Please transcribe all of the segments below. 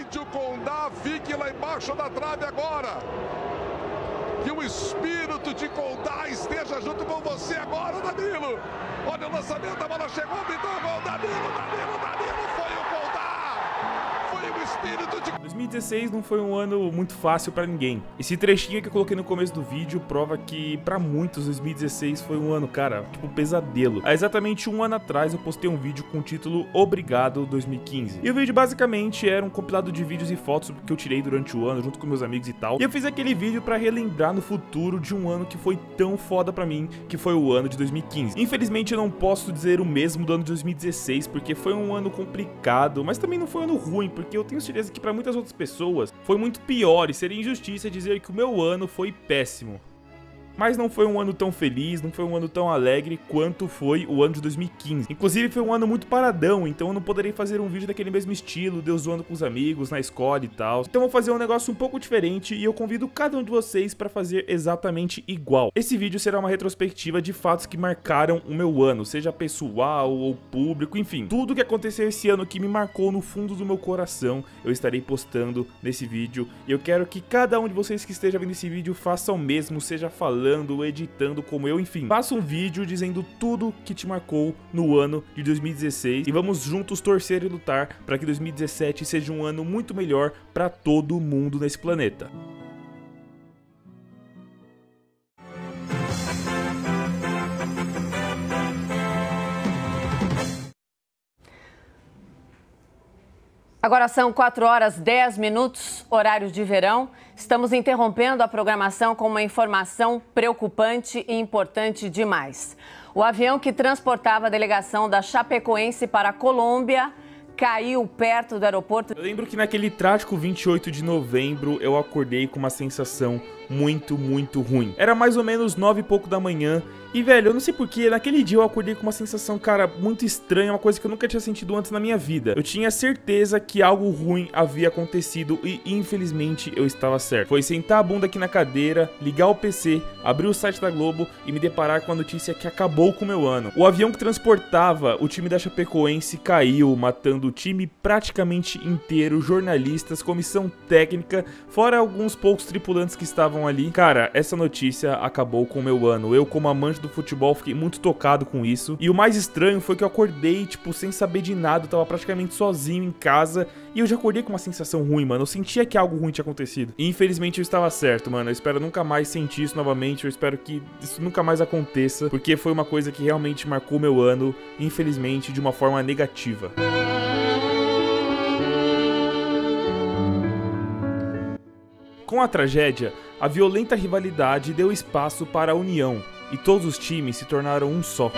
o Condá fique lá embaixo da trave agora. Que o espírito de Condá esteja junto com você agora, Danilo. Olha o lançamento, a bola chegou, pintou o gol, Danilo, foi o Condá. Foi o espírito de... 2016 não foi um ano muito fácil pra ninguém. Esse trechinho que eu coloquei no começo do vídeo prova que pra muitos 2016 foi um ano, cara, tipo pesadelo. Há exatamente um ano atrás eu postei um vídeo com o título Obrigado 2015. E o vídeo basicamente era um compilado de vídeos e fotos que eu tirei durante o ano junto com meus amigos e tal. E eu fiz aquele vídeo pra relembrar no futuro de um ano que foi tão foda pra mim, que foi o ano de 2015. Infelizmente eu não posso dizer o mesmo do ano de 2016, porque foi um ano complicado, mas também não foi um ano ruim, porque eu tenho certeza que pra muitas outras pessoas foi muito pior e seria injustiça dizer que o meu ano foi péssimo. Mas não foi um ano tão feliz, não foi um ano tão alegre quanto foi o ano de 2015. Inclusive foi um ano muito paradão, então eu não poderei fazer um vídeo daquele mesmo estilo, de eu zoando com os amigos, na escola e tal. Então eu vou fazer um negócio um pouco diferente e eu convido cada um de vocês para fazer exatamente igual. Esse vídeo será uma retrospectiva de fatos que marcaram o meu ano, seja pessoal ou público, enfim. Tudo que aconteceu esse ano que me marcou no fundo do meu coração, eu estarei postando nesse vídeo. E eu quero que cada um de vocês que esteja vendo esse vídeo faça o mesmo, seja falando, editando como eu, enfim. Faça um vídeo dizendo tudo que te marcou no ano de 2016 e vamos juntos torcer e lutar para que 2017 seja um ano muito melhor para todo mundo nesse planeta. Agora são 4h10, horário de verão. Estamos interrompendo a programação com uma informação preocupante e importante demais. O avião que transportava a delegação da Chapecoense para a Colômbia caiu perto do aeroporto. Eu lembro que naquele trágico 28 de novembro eu acordei com uma sensação muito ruim. Era mais ou menos 9 e pouco da manhã e, velho, eu não sei porquê, naquele dia eu acordei com uma sensação, cara, muito estranha, uma coisa que eu nunca tinha sentido antes na minha vida. Eu tinha certeza que algo ruim havia acontecido e, infelizmente, eu estava certo. Foi sentar a bunda aqui na cadeira, ligar o PC, abrir o site da Globo e me deparar com a notícia que acabou com o meu ano. O avião que transportava o time da Chapecoense caiu, matando o time praticamente inteiro, jornalistas, comissão técnica, fora alguns poucos tripulantes que estavam ali. Cara, essa notícia acabou com o meu ano. Eu, como amante do futebol, fiquei muito tocado com isso. E o mais estranho foi que eu acordei, tipo, sem saber de nada. Eu tava praticamente sozinho em casa e eu já acordei com uma sensação ruim, mano. Eu sentia que algo ruim tinha acontecido. E infelizmente eu estava certo, mano. Eu espero nunca mais sentir isso novamente. Eu espero que isso nunca mais aconteça, porque foi uma coisa que realmente marcou meu ano, infelizmente, de uma forma negativa. Com a tragédia, a violenta rivalidade deu espaço para a união, e todos os times se tornaram um só.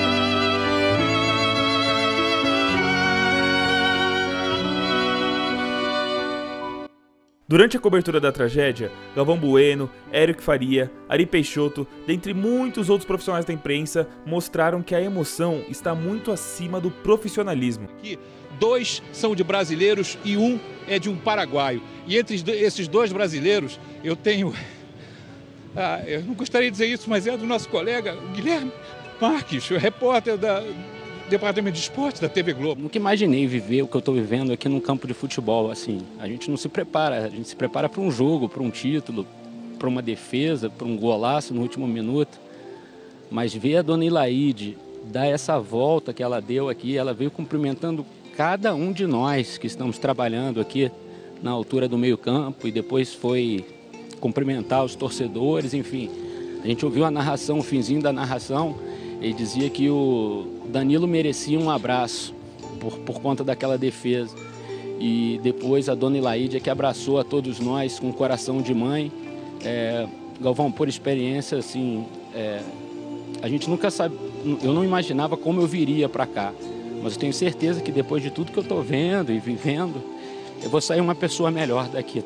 Durante a cobertura da tragédia, Galvão Bueno, Érico Faria, Ari Peixoto, dentre muitos outros profissionais da imprensa, mostraram que a emoção está muito acima do profissionalismo. Aqui, 2 são de brasileiros e 1 é de um paraguaio. E entre esses 2 brasileiros, eu tenho... eu não gostaria de dizer isso, mas é do nosso colega Guilherme Marques, o repórter do Departamento de Esporte da TV Globo. Nunca imaginei viver o que eu estou vivendo aqui num campo de futebol. Assim, a gente não se prepara, a gente se prepara para um jogo, para um título, para uma defesa, para um golaço no último minuto. Mas ver a dona Ilaide dar essa volta que ela deu aqui, ela veio cumprimentando cada um de nós que estamos trabalhando aqui na altura do meio-campo e depois foi cumprimentar os torcedores, enfim. A gente ouviu a narração, o finzinho da narração, ele dizia que o Danilo merecia um abraço por conta daquela defesa. E depois a dona Ilaide é que abraçou a todos nós com um coração de mãe. Galvão, por experiência, assim, a gente nunca sabe, eu não imaginava como eu viria para cá. Mas eu tenho certeza que depois de tudo que eu estou vendo e vivendo, eu vou sair uma pessoa melhor daqui.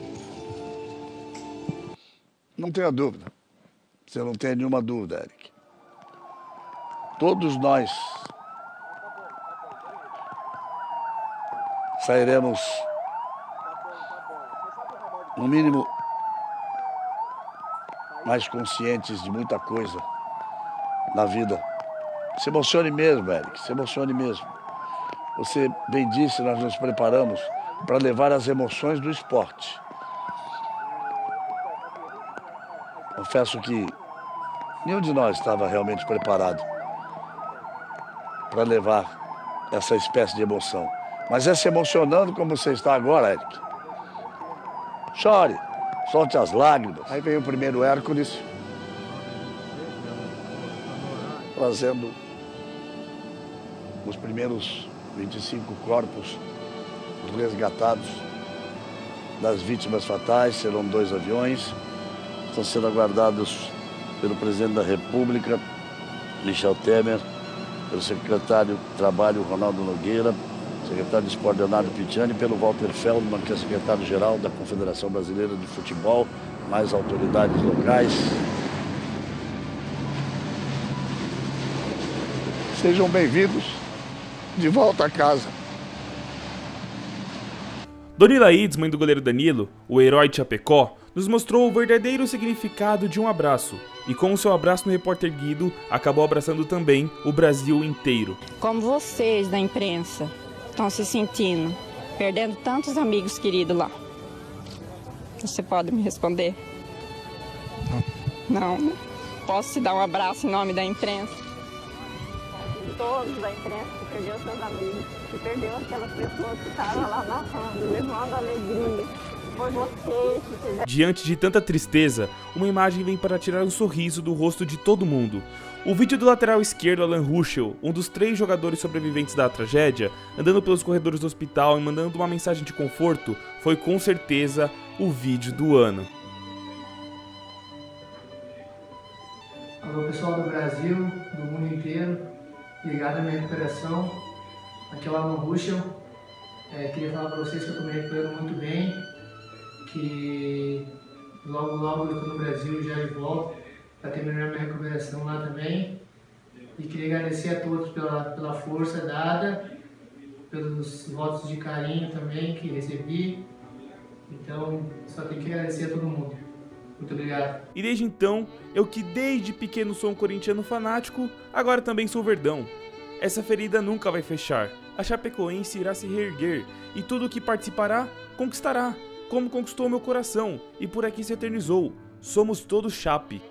Não tenha dúvida. Você não tem nenhuma dúvida, Eric. Todos nós sairemos, no mínimo, mais conscientes de muita coisa na vida. Se emocione mesmo, Eric, se emocione mesmo. Você bem disse, nós nos preparamos para levar as emoções do esporte. Confesso que nenhum de nós estava realmente preparado para levar essa espécie de emoção. Mas é se emocionando como você está agora, Eric. Chore, solte as lágrimas. Aí vem o primeiro Hércules, trazendo os primeiros 25 corpos resgatados das vítimas fatais. Serão 2 aviões, estão sendo aguardados pelo presidente da República, Michel Temer, pelo secretário de Trabalho, Ronaldo Nogueira, secretário de Esporte, Leonardo Pitiani, pelo Walter Feldman, que é secretário-geral da Confederação Brasileira de Futebol, mais autoridades locais. Sejam bem-vindos de volta a casa. Dona Ilaides, mãe do goleiro Danilo, o herói de Chapecó, nos mostrou o verdadeiro significado de um abraço. E com o seu abraço no Repórter Guido, acabou abraçando também o Brasil inteiro. Como vocês da imprensa estão se sentindo, perdendo tantos amigos queridos lá? Você pode me responder? Não. Posso te dar um abraço em nome da imprensa? Todos da imprensa que perdeu seus amigos, que perdeu aquelas pessoas que estavam lá narrando, levando alegria. Por vocês que fizeram. Diante de tanta tristeza, uma imagem vem para tirar um sorriso do rosto de todo mundo. O vídeo do lateral esquerdo Alan Ruschel, um dos 3 jogadores sobreviventes da tragédia, andando pelos corredores do hospital e mandando uma mensagem de conforto, foi com certeza o vídeo do ano. Alô pessoal do Brasil, do mundo inteiro, ligado à minha recuperação. Aqui é o Alan Ruschel. Queria falar para vocês que eu estou me recuperando muito bem, que logo eu estou no Brasil já de volta para terminar minha recuperação lá também. E queria agradecer a todos pela força dada, pelos votos de carinho também que recebi. Então, só tenho que agradecer a todo mundo. Muito obrigado. E desde então, eu que desde pequeno sou um corintiano fanático, agora também sou verdão. Essa ferida nunca vai fechar. A Chapecoense irá se reerguer e tudo o que participará, conquistará. Como conquistou meu coração e por aqui se eternizou. Somos todos Chape.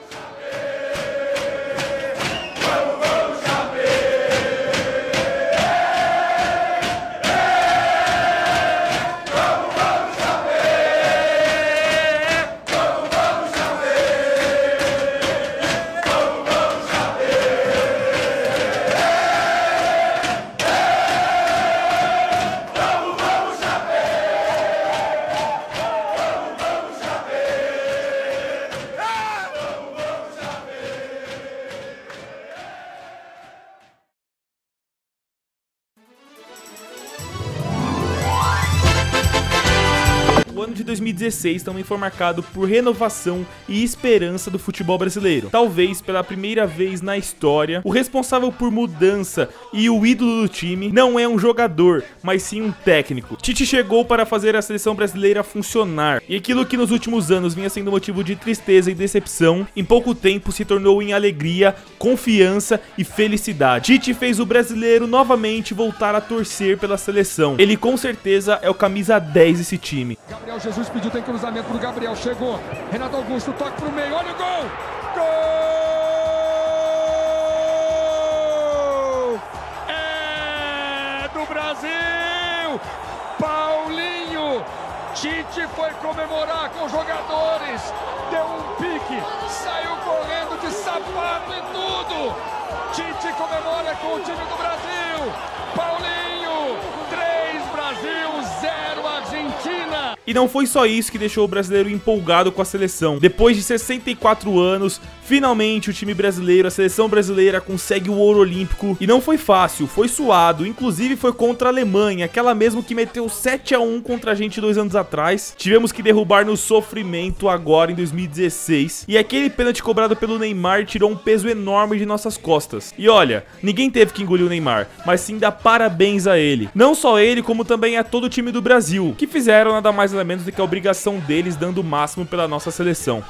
O ano de 2016 também foi marcado por renovação e esperança do futebol brasileiro. Talvez pela primeira vez na história, o responsável por mudança e o ídolo do time não é um jogador, mas sim um técnico. Tite chegou para fazer a seleção brasileira funcionar, e aquilo que nos últimos anos vinha sendo motivo de tristeza e decepção, em pouco tempo se tornou em alegria, confiança e felicidade. Tite fez o brasileiro novamente voltar a torcer pela seleção. Ele com certeza é o camisa 10 desse time. Gabriel Jesus pediu, tem cruzamento pro Gabriel, chegou, Renato Augusto, toque pro meio, olha o gol! Gol! É do Brasil! Paulinho! Tite foi comemorar com os jogadores, deu um pique, saiu correndo de sapato e tudo! Tite comemora com o time do Brasil! Paulinho! 3 Brasil, 0 Argentina! E não foi só isso que deixou o brasileiro empolgado com a seleção. Depois de 64 anos, finalmente o time brasileiro, a seleção brasileira, consegue o ouro olímpico. E não foi fácil, foi suado, inclusive foi contra a Alemanha, aquela mesmo que meteu 7-1 contra a gente 2 anos atrás. Tivemos que derrubar no sofrimento agora em 2016. E aquele pênalti cobrado pelo Neymar tirou um peso enorme de nossas costas. E olha, ninguém teve que engolir o Neymar, mas sim dar parabéns a ele. Não só ele, como também a todo o time do Brasil, que fizeram nada mais ou menos do que a obrigação deles, dando o máximo pela nossa seleção.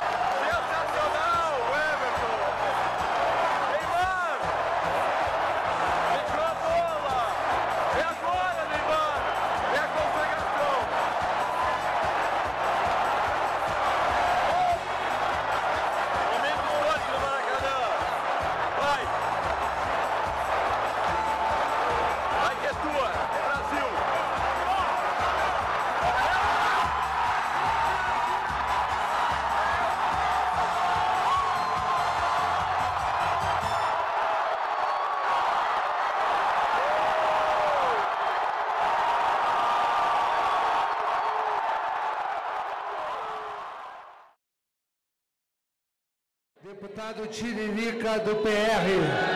Deputado Tiririca do PR.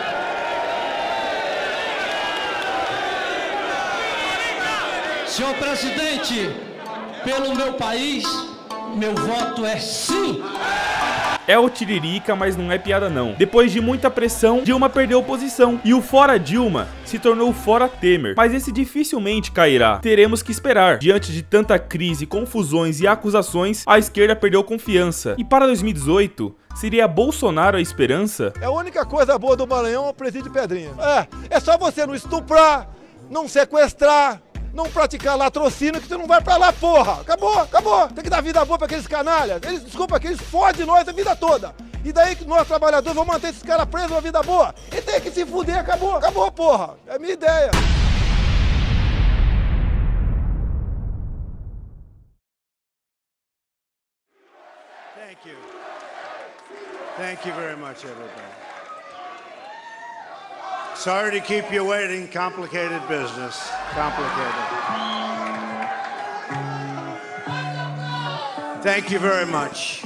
Senhor presidente, pelo meu país, meu voto é sim. É o Tiririca, mas não é piada não. Depois de muita pressão, Dilma perdeu posição e o fora Dilma se tornou o fora Temer. Mas esse dificilmente cairá. Teremos que esperar. Diante de tanta crise, confusões e acusações, a esquerda perdeu confiança. E para 2018, seria Bolsonaro a esperança? É a única coisa boa do Maranhão é o presídio de Pedrinha. É só você não estuprar, não sequestrar, não praticar latrocínio que você não vai pra lá, porra. Acabou, acabou. Tem que dar vida boa pra aqueles canalhas. Eles fodem nós a vida toda. E daí que nós, trabalhadores, vamos manter esses caras presos uma vida boa. E tem que se fuder, acabou, acabou, porra. É a minha ideia. Thank you. Thank you very much, everybody. Sorry to keep you waiting. Complicated business. Complicated. Thank you very much.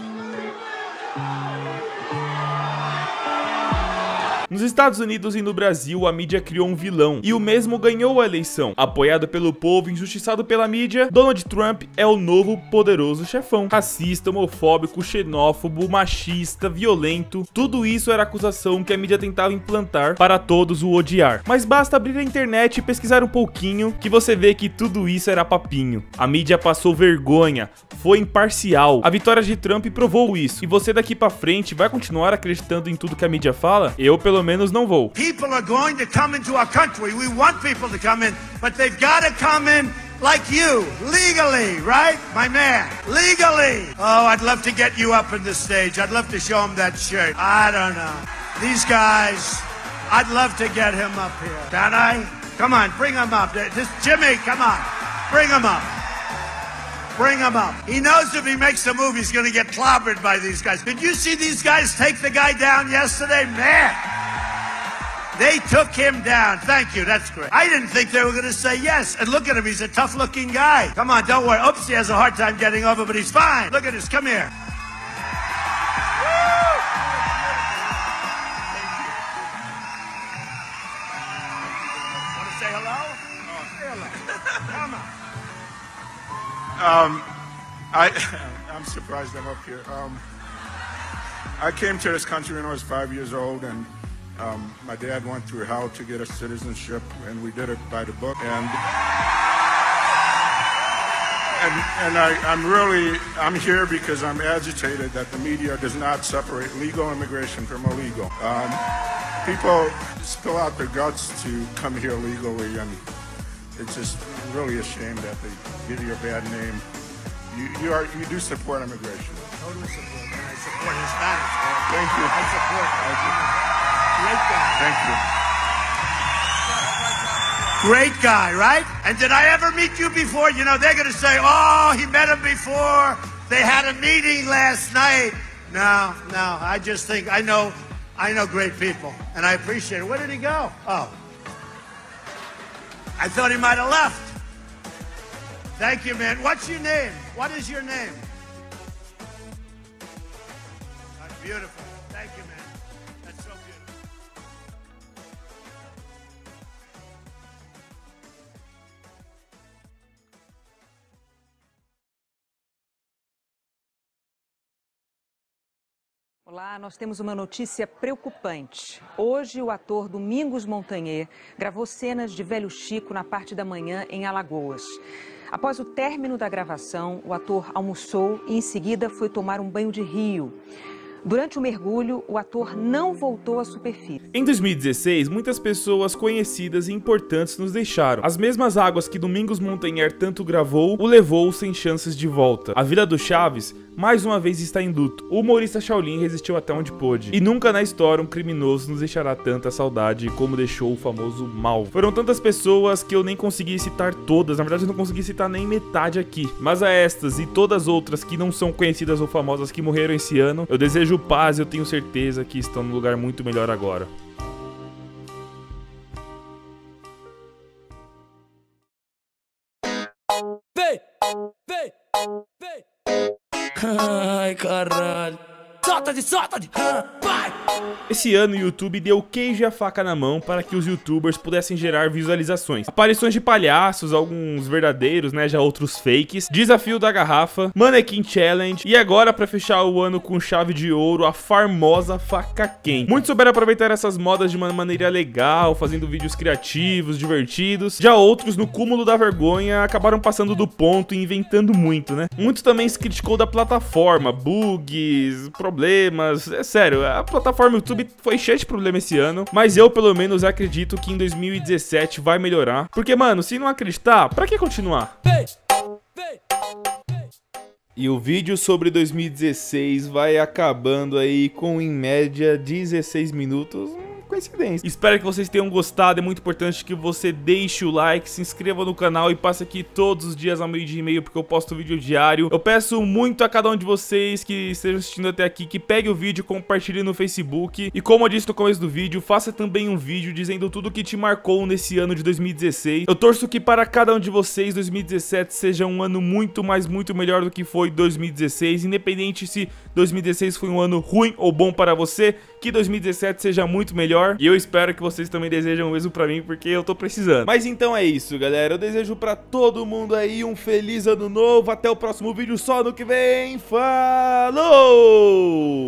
Nos Estados Unidos e no Brasil, a mídia criou um vilão, e o mesmo ganhou a eleição. Apoiado pelo povo, injustiçado pela mídia, Donald Trump é o novo poderoso chefão. Racista, homofóbico, xenófobo, machista, violento, tudo isso era acusação que a mídia tentava implantar para todos o odiar. Mas basta abrir a internet e pesquisar um pouquinho, que você vê que tudo isso era papinho. A mídia passou vergonha, foi imparcial. A vitória de Trump provou isso. E você daqui pra frente vai continuar acreditando em tudo que a mídia fala? Eu, pelo menos, não vou. People are going to come into our country. We want people to come in, but they've got to come in like you, legally, right, my man? Legally. Oh, I'd love to get you up on the stage. I'd love to show him that shirt. I don't know. These guys, I'd love to get him up here. Can I? Come on, bring him up. This Jimmy, come on. Bring him up. Bring him up. He knows if he makes a move, he's going to get clobbered by these guys. Did you see these guys take the guy down yesterday? Man, they took him down. Thank you. That's great. I didn't think they were going to say yes. And look at him. He's a tough-looking guy. Come on, don't worry. Oops, he has a hard time getting over, but he's fine. Look at this. Come here. Want to say hello? Oh, say hello. Come on. I'm surprised I'm up here. I came to this country when I was 5 years old, and my dad went through hell to get us citizenship, and we did it by the book. And I'm here because I'm agitated that the media does not separate legal immigration from illegal. People spill out their guts to come here legally, and it's just really a shame that they give you a bad name. You do support immigration. Totally support, and I support Hispanics. Thank you. I support. Thank you. Great guy. Thank you. Great guy, right? And did I ever meet you before? You know, they're going to say, oh, he met him before. They had a meeting last night. No, I just think I know great people, and I appreciate it. Where did he go? Oh. I thought he might have left. Thank you, man. What's your name? What is your name? That's beautiful. Thank you, man. That's so beautiful. Olá, nós temos uma notícia preocupante. Hoje, o ator Domingos Montanher gravou cenas de Velho Chico na parte da manhã em Alagoas. Após o término da gravação, o ator almoçou e, em seguida, foi tomar um banho de rio. Durante o mergulho, o ator não voltou à superfície. Em 2016, muitas pessoas conhecidas e importantes nos deixaram. As mesmas águas que Domingos Montanher tanto gravou, o levou sem chances de volta. A vida do Chaves, mais uma vez, está em luto. O humorista Shaolin resistiu até onde pôde. E nunca na história um criminoso nos deixará tanta saudade como deixou o famoso Mal. Foram tantas pessoas que eu nem consegui citar todas. Na verdade, eu não consegui citar nem metade aqui. Mas a estas e todas outras que não são conhecidas ou famosas que morreram esse ano, eu desejo paz e eu tenho certeza que estão num lugar muito melhor agora. Vem! Ai, caralho. vai! Esse ano o YouTube deu o queijo e a faca na mão para que os youtubers pudessem gerar visualizações. Aparições de palhaços, alguns verdadeiros, né, já outros fakes, desafio da garrafa, Mannequin Challenge e agora, para fechar o ano com chave de ouro, a famosa faca quente. Muitos souberam aproveitar essas modas de uma maneira legal, fazendo vídeos criativos, divertidos. Já outros, no cúmulo da vergonha, acabaram passando do ponto e inventando muito, né? Muitos também se criticou da plataforma, bugs, problemas. É sério, a plataforma YouTube foi cheia de problema esse ano, mas eu pelo menos acredito que em 2017 vai melhorar. Porque, mano, se não acreditar, pra que continuar? E o vídeo sobre 2016 vai acabando aí com, em média, 16 minutos. Coincidência. Espero que vocês tenham gostado. É muito importante que você deixe o like, se inscreva no canal e passe aqui todos os dias ao meio-dia e meio, porque eu posto vídeo diário. Eu peço muito a cada um de vocês que estejam assistindo até aqui que pegue o vídeo, compartilhe no Facebook. E como eu disse no começo do vídeo, faça também um vídeo dizendo tudo que te marcou nesse ano de 2016. Eu torço que para cada um de vocês 2017 seja um ano muito melhor do que foi 2016. Independente se 2016 foi um ano ruim ou bom para você, que 2017 seja muito melhor. E eu espero que vocês também desejam o mesmo pra mim, porque eu tô precisando. Mas então é isso, galera. Eu desejo pra todo mundo aí um feliz ano novo. Até o próximo vídeo só no que vem. Falou!